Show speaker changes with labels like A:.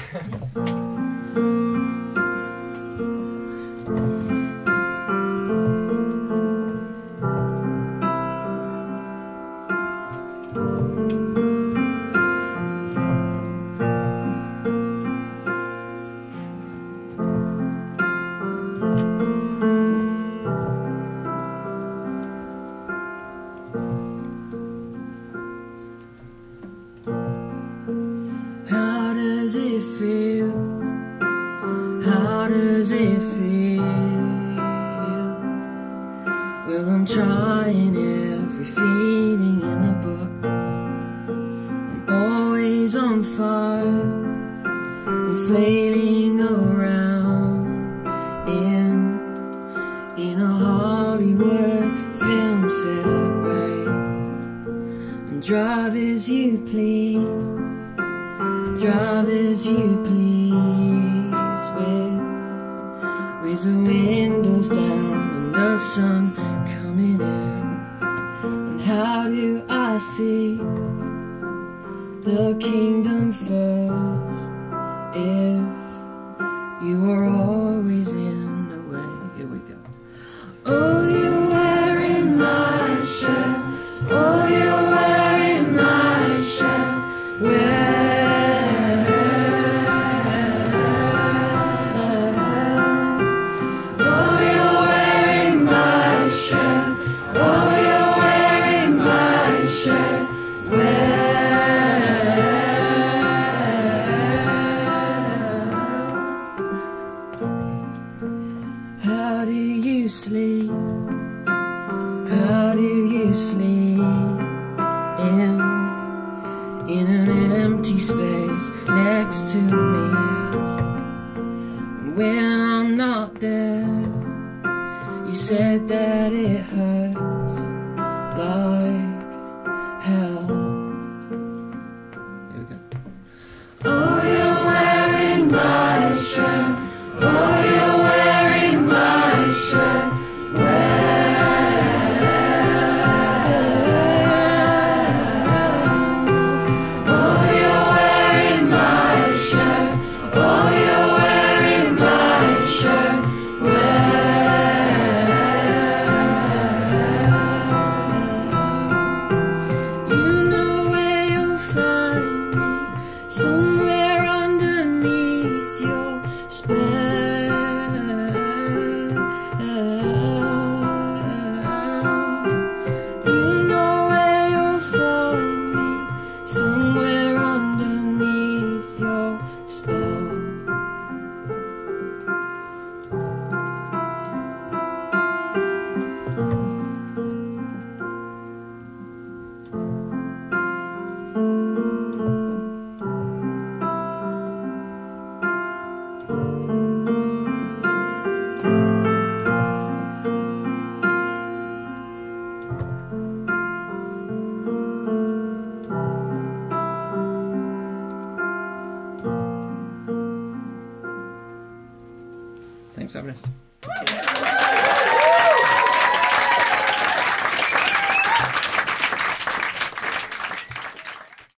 A: How does it feel? How does it feel? Well, I'm trying every feeling in the book. I'm always on fire, I'm flailing around in a Hollywood film set way. And drive as you please, drive as you please, with the windows down and the sun coming in. And how do I see the kingdom first if you are always in the way? Here we go. Oh, you're wearing my shirt. Oh, you're wearing my shirt. How do you sleep? How do you sleep in an empty space next to me? When I'm not there, you said that it hurts like hell. Here we go. Oh, you're wearing my shirt. Oh, you're wearing my shirt. Oh, you're wearing my shirt. Oh, you're wearing my shirt. You know where you'll find me, somewhere underneath your spell. You know where you'll find me, somewhere underneath your spell. Thanks, Agnes.